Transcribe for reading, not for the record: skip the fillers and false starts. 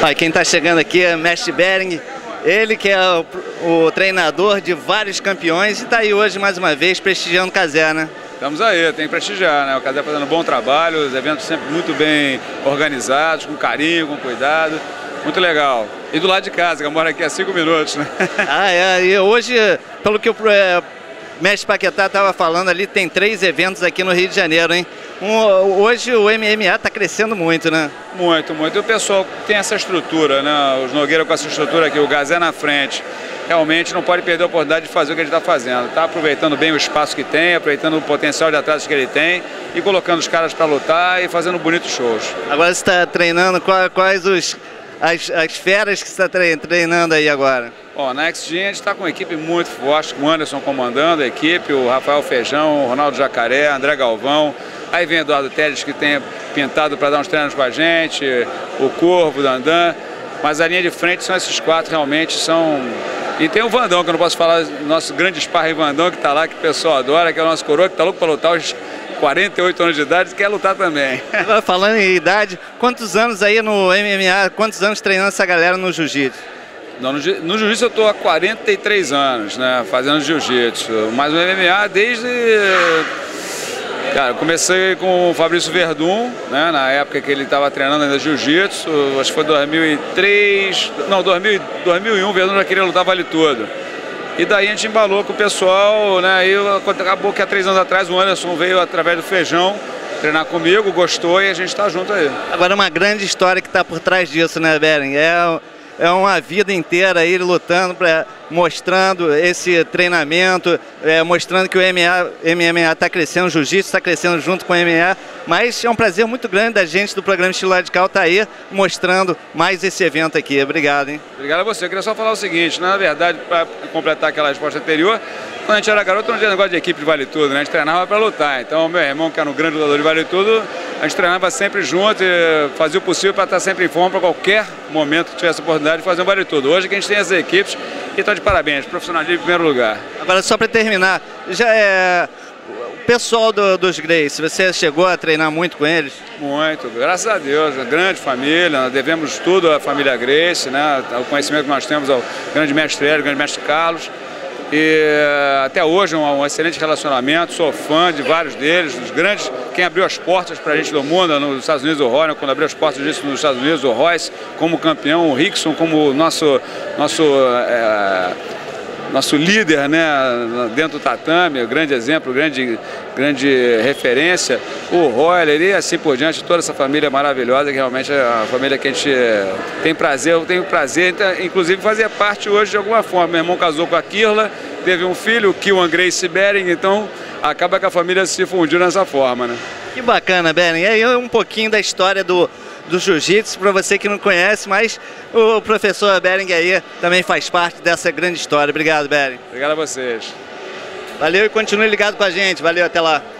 Olha, quem está chegando aqui é o Mestre Bering, ele que é o treinador de vários campeões e está aí hoje mais uma vez prestigiando o Cazé, né? Estamos aí, tem que prestigiar, né? O Cazé fazendo um bom trabalho, os eventos sempre muito bem organizados, com carinho, com cuidado, muito legal. E do lado de casa, que eu moro aqui há 5 minutos, né? Ah, é, e hoje, pelo que o Mestre Paquetá estava falando ali, tem 3 eventos aqui no Rio de Janeiro, hein? Hoje o MMA está crescendo muito, né? Muito, muito. E o pessoal tem essa estrutura, né? Os Nogueira com essa estrutura aqui, o Cazé na frente. Realmente não pode perder a oportunidade de fazer o que ele está fazendo. Está aproveitando bem o espaço que tem, aproveitando o potencial de atletas que ele tem e colocando os caras para lutar e fazendo bonitos shows. Agora você está treinando, quais as feras que você está treinando aí agora? Ó, na XG a gente está com uma equipe muito forte, com o Anderson comandando a equipe, o Rafael Feijão, o Ronaldo Jacaré, André Galvão. Aí vem Eduardo Teles, que tem pintado para dar uns treinos com a gente, o Corvo, o Dandan. Mas a linha de frente são esses 4 realmente, são... E tem o Vandão, que eu não posso falar, nosso grande sparring Vandão, que está lá, que o pessoal adora, que é o nosso coroa, que está louco para lutar aos 48 anos de idade e quer lutar também. Agora, falando em idade, quantos anos aí no MMA, quantos anos treinando essa galera no jiu-jitsu? No jiu-jitsu eu estou há 43 anos, né, fazendo jiu-jitsu, mas no MMA desde... Cara, eu comecei com o Fabrício Verdun, né, na época que ele estava treinando ainda jiu-jitsu, acho que foi 2003, não, 2001, o Verdun já queria lutar vale tudo. E daí a gente embalou com o pessoal, né, e acabou que há 3 anos atrás o Anderson veio através do Feijão treinar comigo, gostou e a gente está junto aí. Agora uma grande história que está por trás disso, né, Bering? É uma vida inteira aí lutando, mostrando esse treinamento, mostrando que o MMA está crescendo, o jiu-jitsu está crescendo junto com o MMA, mas é um prazer muito grande da gente do programa Estilo Radical estar aí mostrando mais esse evento aqui. Obrigado, hein? Obrigado a você. Eu queria só falar o seguinte, na verdade, para completar aquela resposta anterior, quando a gente era garoto não tinha negócio de equipe de vale tudo, né? A gente treinava para lutar. Então, meu irmão, que era um grande lutador de vale tudo, a gente treinava sempre junto e fazia o possível para estar sempre em forma para qualquer momento que tivesse a oportunidade de fazer um vale tudo. Hoje que a gente tem as equipes e estão de parabéns, profissionalismo em primeiro lugar. Agora, só para terminar, já o pessoal dos Gracie, você chegou a treinar muito com eles? Muito, graças a Deus, uma grande família, nós devemos tudo à família Gracie, né? O conhecimento que nós temos ao grande mestre Hélio, grande mestre Carlos. E até hoje um excelente relacionamento, sou fã de vários deles, dos grandes, quem abriu as portas para a gente do mundo, nos Estados Unidos, o Roy, quando abriu as portas disso nos Estados Unidos, o Royce como campeão, o Rickson como nosso líder, né, dentro do tatame, grande exemplo, grande referência, o Royler e assim por diante, toda essa família maravilhosa, que realmente é a família que a gente tem prazer, eu tenho prazer, inclusive fazer parte hoje de alguma forma. Meu irmão casou com a Kirla, teve um filho, o Kiwan Gracie Bering, então acaba que a família se fundiu nessa forma, né? Que bacana, Bering. E aí um pouquinho da história do jiu-jitsu, para você que não conhece, mas o professor Bering aí também faz parte dessa grande história. Obrigado, Bering. Obrigado a vocês. Valeu e continue ligado com a gente. Valeu, até lá.